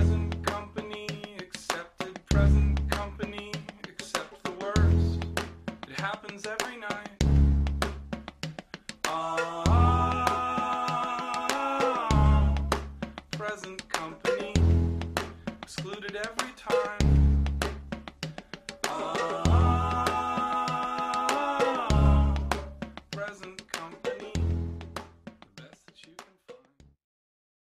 present company accepted, present company accept the worst. It happens every night. Present company excluded every time.